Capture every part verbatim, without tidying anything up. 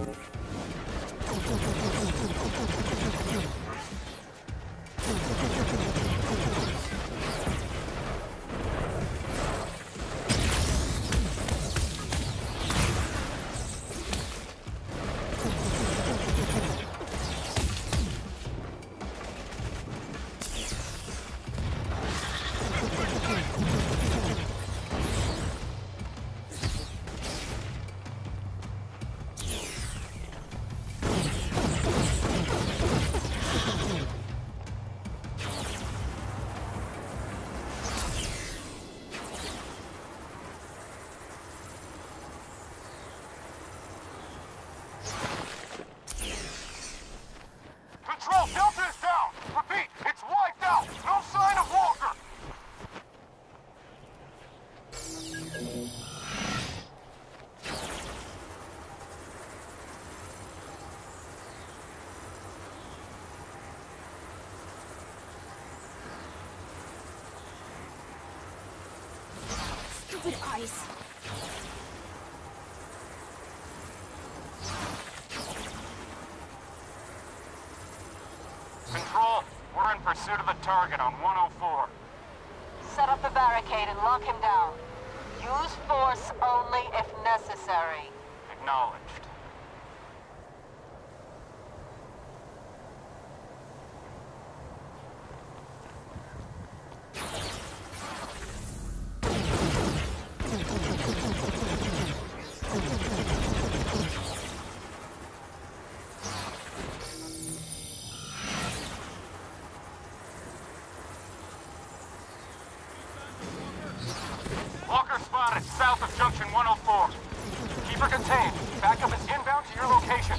Stupid ice. Control, we're in pursuit of the target on one oh four. Set up the barricade and lock him down. Use force only if necessary. Acknowledged. Walker spotted south of Junction one oh four. Keep her contained. Backup is inbound to your location.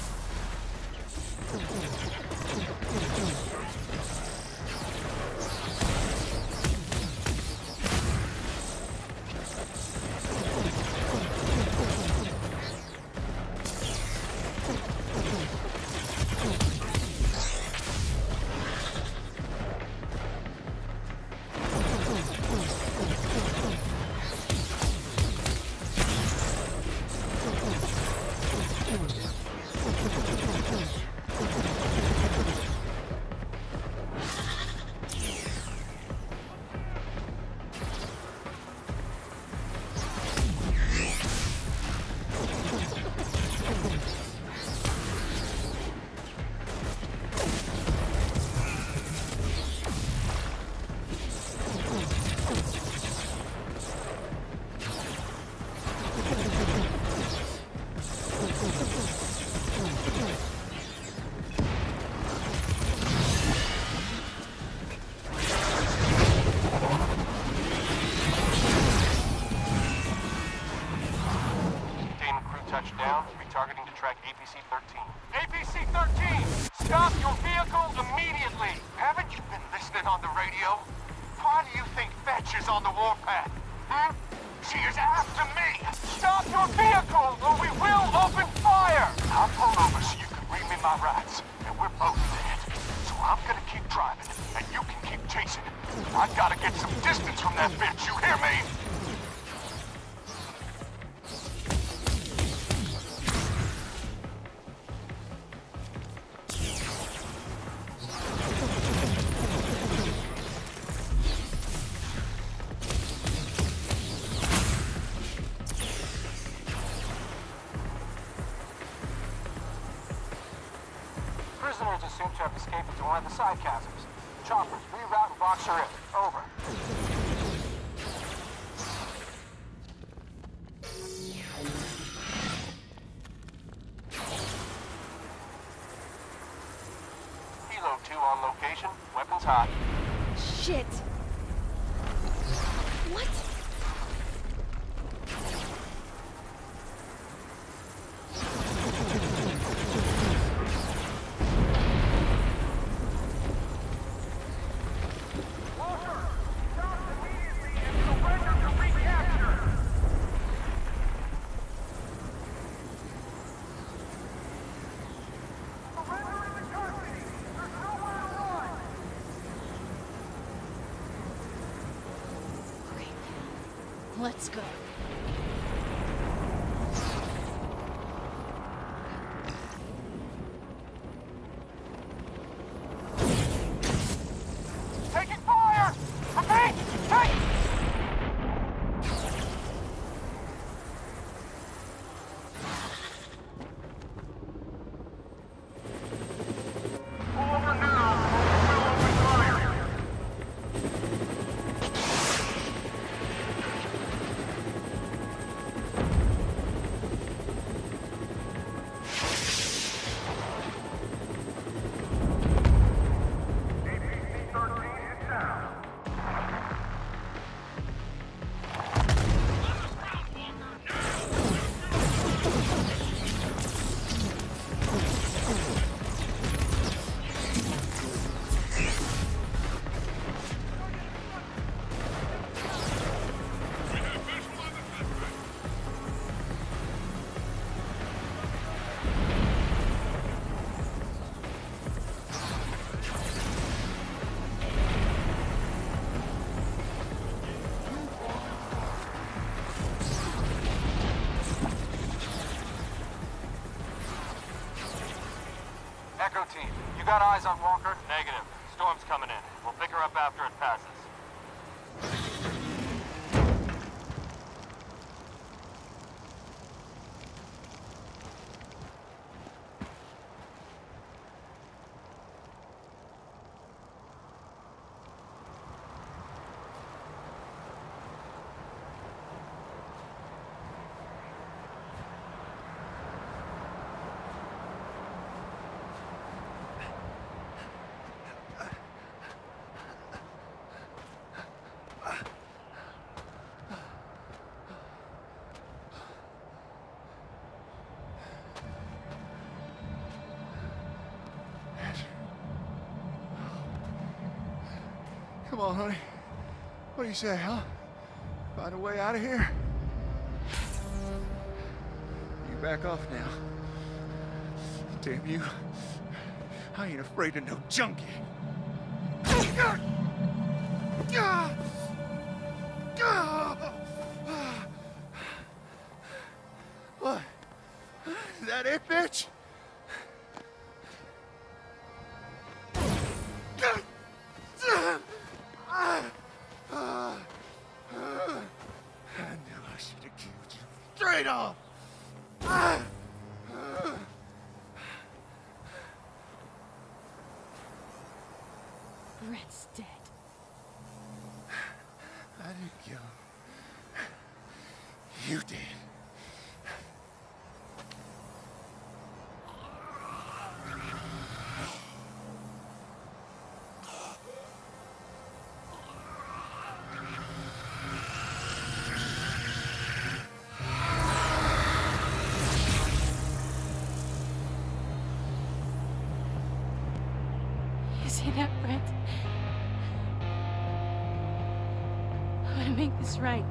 Touchdown, retargeting to track A P C thirteen. A P C thirteen! Stop your vehicle immediately! Haven't you been listening on the radio? Why do you think Fetch is on the warpath? Hmm? She is after me! Stop your vehicle or we will open fire! I'll pull over so you can read me my rights, and we're both dead. So I'm gonna keep driving, and you can keep chasing. I gotta get some distance from that bitch, you hear me? Prisoners are assumed to have escaped into one of the side chasms. Choppers, reroute and box her in. Over. Helo two on location. Weapons hot. Shit. What? Let's go. Echo team, you got eyes on Walker? Negative. Storm's coming in. We'll pick her up after it passes. Come on, honey. What do you say, huh? Find a way out of here? You back off now. Damn you. I ain't afraid of no junkie. What? Is that it, bitch? I knew I should have killed you. Straight off! Brett's dead. I didn't kill him. You did. You see that, Brett? I want to make this right.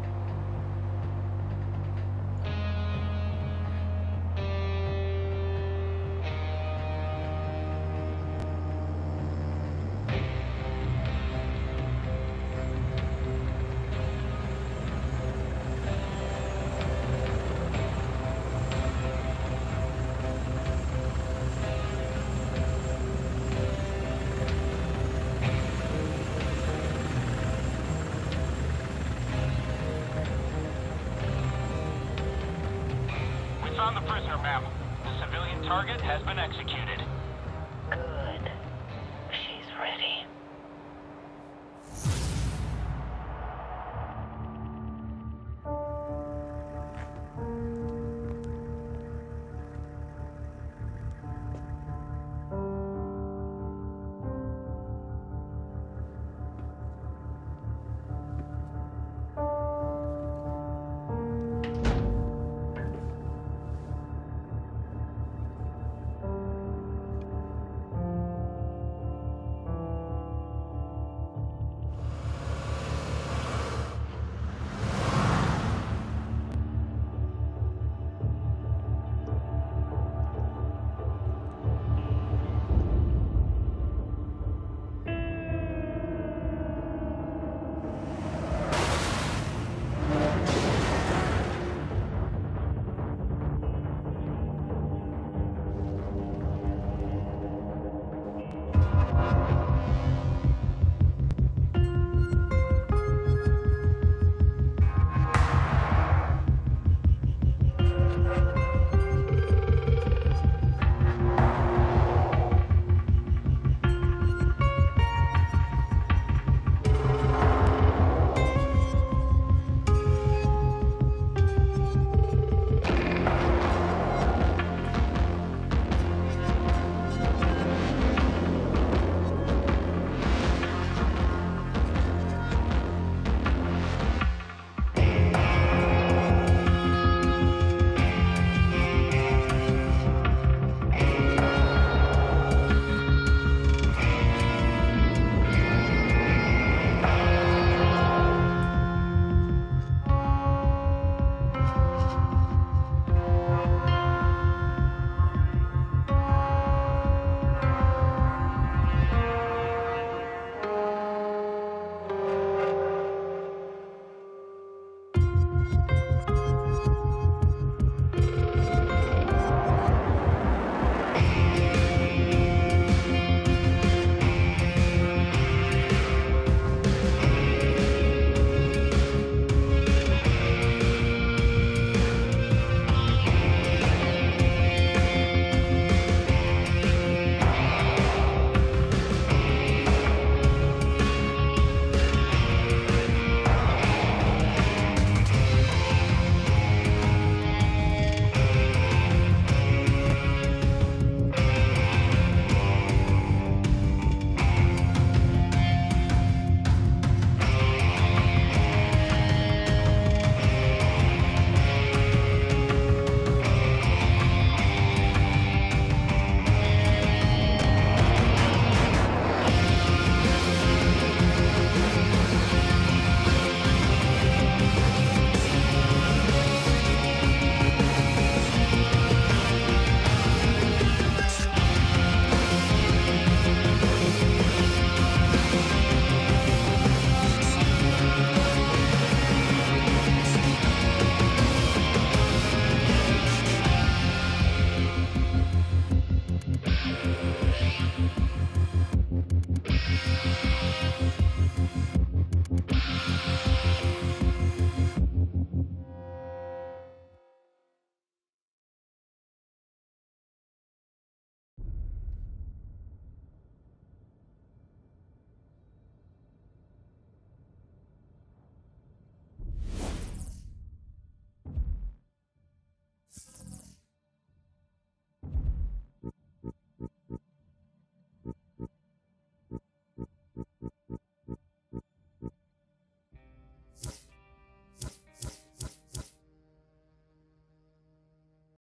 Found the prisoner, ma'am. The civilian target has been executed.